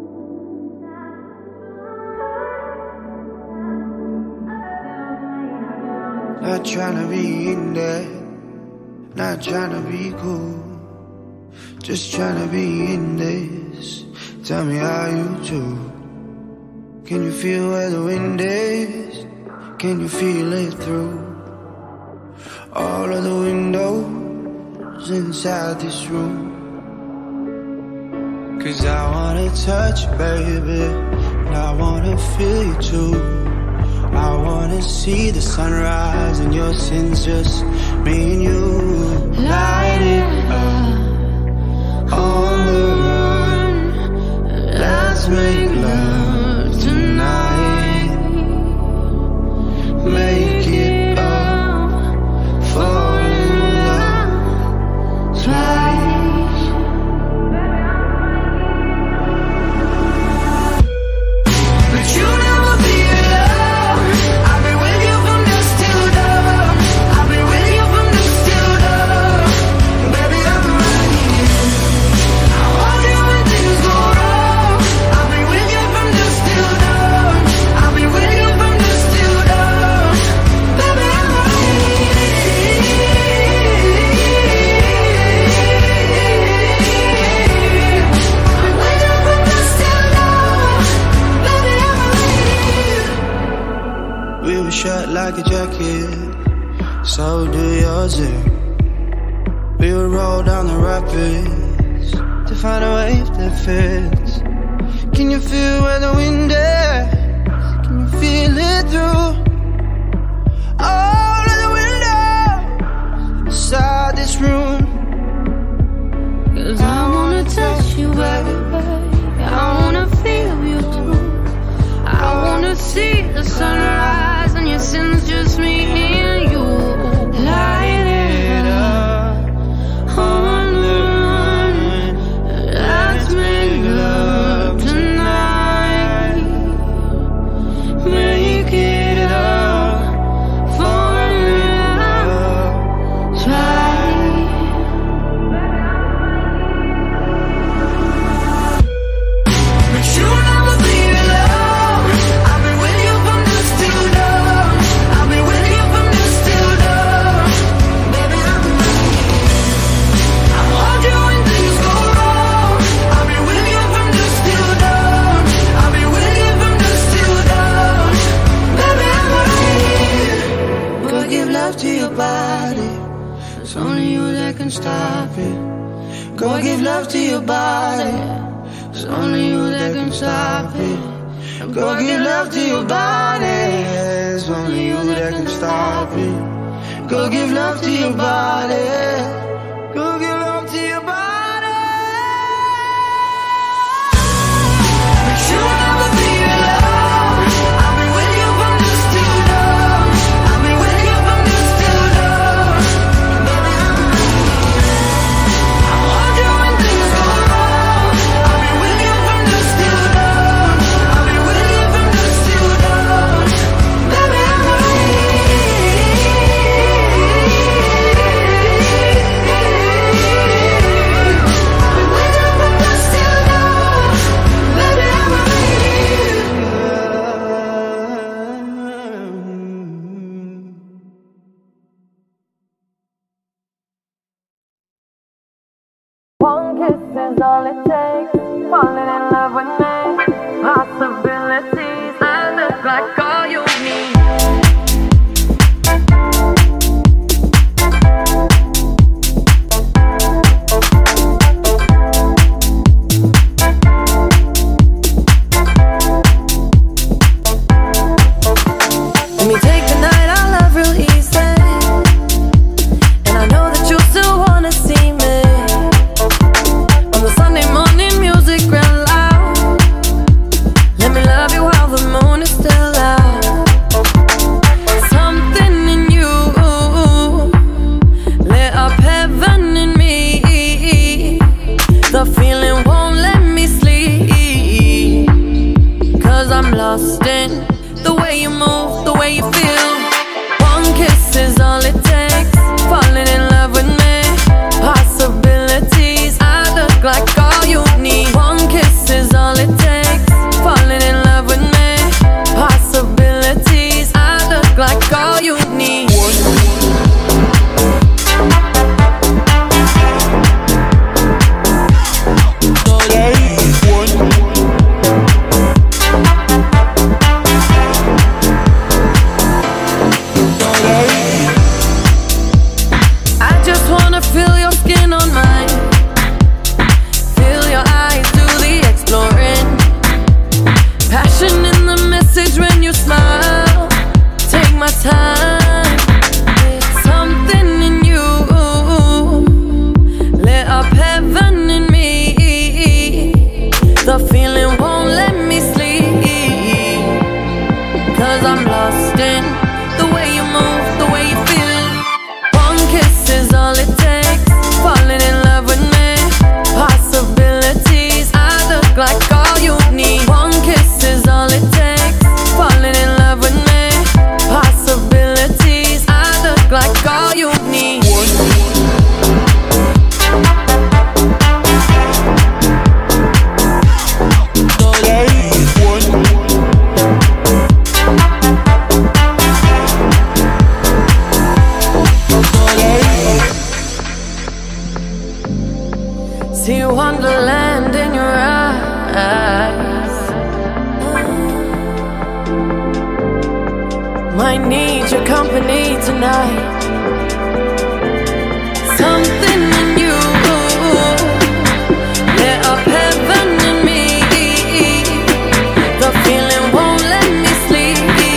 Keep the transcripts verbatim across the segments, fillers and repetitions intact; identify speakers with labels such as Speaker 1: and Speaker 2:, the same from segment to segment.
Speaker 1: Not tryna be in there, not tryna be cool, just tryna be in this. Tell me how you do. Can you feel where the wind is? Can you feel it through all of the windows inside this room? Cause I wanna touch you, baby, and I wanna feel you too. I wanna see the sunrise and your sins, just me and you. Light it up on the run. Let's make love tonight. Make it up, fall in love twice. But you never be alone. I've been with you from dusk till dawn. I've been with you from dusk till dawn. Baby, I'm right here. I want you when things go wrong. I've been with you from dusk till dawn. I've been with you from dusk till dawn. Baby, I'm right here. We were shut like a jacket, so do yours. eh? We would roll down the rapids to find a wave that fits. Can you feel where the wind is? Can you feel it through all of the windows inside this room?
Speaker 2: Cause I wanna touch you, baby. I wanna feel you too. I wanna see the sunrise and your sins, just me and you. Light it up on the run. Let's make love tonight. Make it up for love twice. But you never be alone. I've been with you from dusk till dawn. I've been with you from dusk till dawn. Baby, I'm right here. I want you when things go wrong. I've been with you from dusk till dawn. I've been with you from dusk till dawn. Baby, I'm right here.
Speaker 1: Go give love to your body, it's only you that can stop it. Go give love to your body, it's only you that can stop it. Go give love to your body, it's only you that can stop it. Go give love to your body, go give love to your body. But you never be alone. I've been with you from dusk till dawn. I've been with you from dusk till dawn. Baby, I'm right here. I want you when things go wrong. I've been with you from dusk till dawn. I've been with you from dusk till dawn. Baby, I'm right
Speaker 2: One kiss is all it takes. Falling in love with me. Possibilities. I look like all you need. Let me take the night, I love real easy. And I know that you still wanna see me. On the Sunday morning, music real loud. Let me love you while the moon is still out. Something in you lit up heaven in me. The feeling won't let me sleep. Cause I'm lost in the way you move, the way you feel. One kiss is all it takes. Falling in love with me. Possibilities. I look like all you need. One kiss is all it takes.
Speaker 3: See wonderland in your eyes. Might need your company tonight. Something in you lit up heaven in me. The feeling won't let me sleep,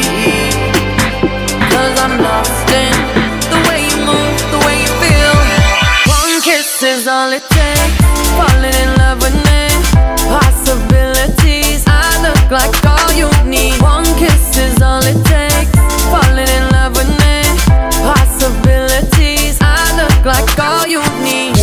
Speaker 3: 'cause I'm lost in the way you move, the way you feel. One kiss is all it takes. Falling in love with me. Possibilities, I look like all you need. One kiss is all it takes. Falling in love with me. Possibilities, I look like all you need.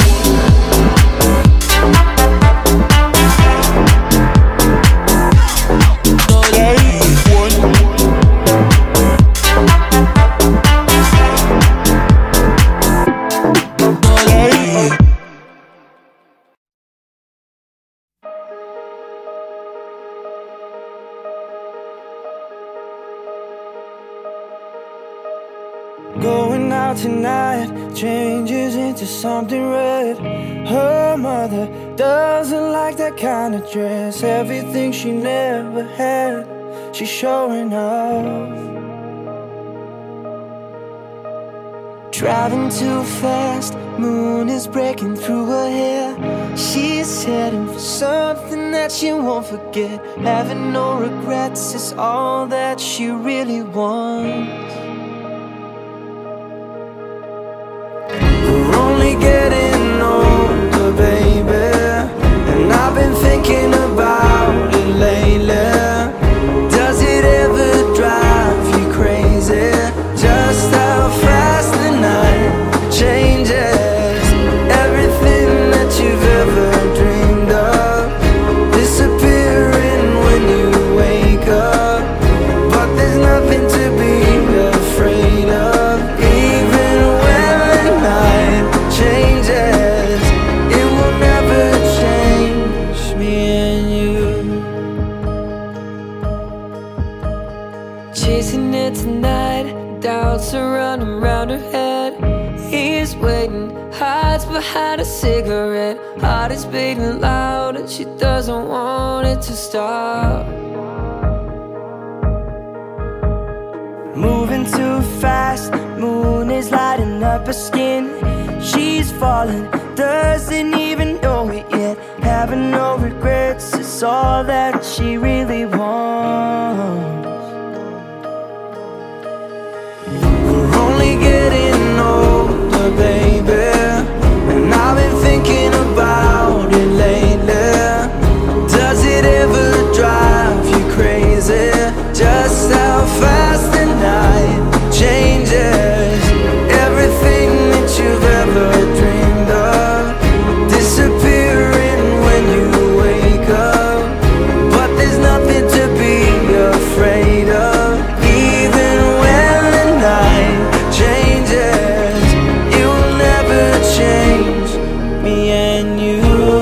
Speaker 1: Going out tonight changes into something red. Her mother doesn't like that kind of dress. Everything she never had, she's showing off. Driving too fast, moon is breaking through her hair. She's heading for something that she won't forget. Having no regrets is all that she really wants. We're only getting older, baby, and I've been thinking about it lately. Does it ever drive you crazy? Just how fast the night changes. Everything that you've ever dreamed of disappearing when you wake up. But there's nothing to be afraid of. Even when the night changes, it will never change me and you.
Speaker 3: Chasing it tonight, doubts are running round her head. He's waiting, hides behind a cigarette. Heart is beating loud and she doesn't want it to stop.
Speaker 1: Moving too fast, moon is lighting up her skin. She's falling, doesn't even know it yet. Having no regrets is all that she really wants. We're only getting older, baby, and I've been thinking about it lately. Does it ever drive you crazy? Just how fast the night changes. Everything that you've ever dreamed of disappearing when you wake up. But there's nothing to be afraid of. Even when the night changes, it will never change me and you.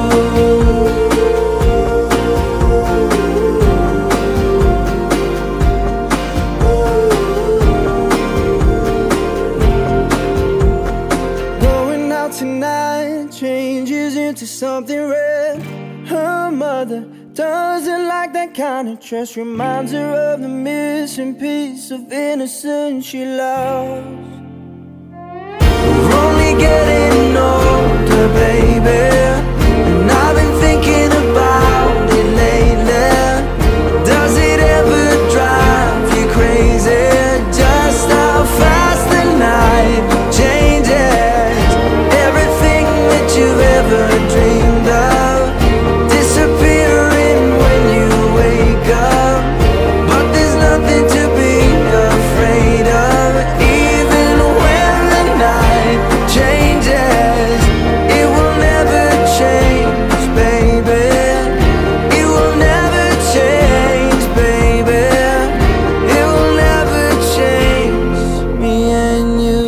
Speaker 1: Going out tonight changes into something red. Her mother doesn't like that kind of dress. Reminds her of the missing piece of innocence she lost. We're only getting older, baby, and I've been thinking about it lately. Does it ever drive you crazy? Just how fast the night changes. Everything that you've ever dreamed of disappearing when you wake up. But there's nothing to be afraid of. Even when the night changes, it will never change, baby. It will never change, baby. It will never change me and you.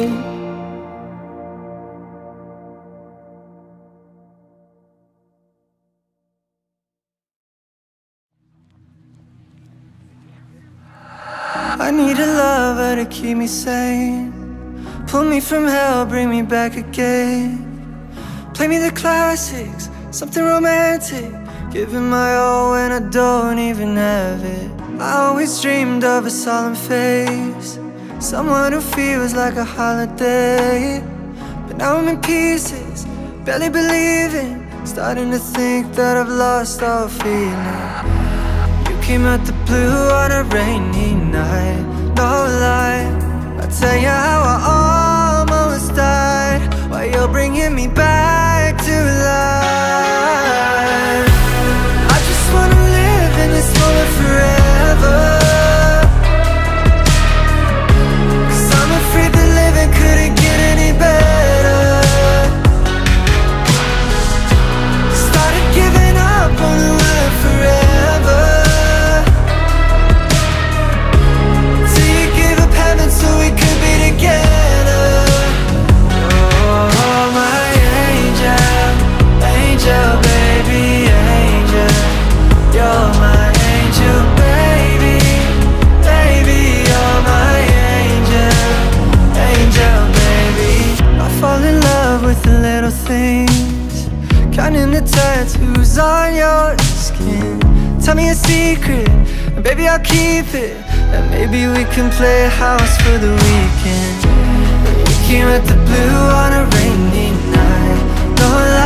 Speaker 1: I need a lover to keep me sane. Pull me from hell, bring me back again.
Speaker 4: Play me the classics, something romantic. Giving my all when I don't even have it. I always dreamed of a solemn face, someone who feels like a holiday. But now I'm in pieces, barely believing, starting to think that I've lost all feeling. You came out the blue on a rainy night, no lie. I'll tell you how I almost died, while you're bringing me back to life. I just wanna live in this moment forever, 'cause I'm afraid that living couldn't get any better. Started giving up on the word forever, till you gave up heaven so we could be together. Oh, my angel, angel, baby, angel. You're my angel, baby, baby. You're my angel, angel, baby. I fall in love with the little things, counting the tattoos on your skin. Tell me a secret, and baby I'll keep it, and maybe we can play house for the weekend. You came at the blue on a rainy night, no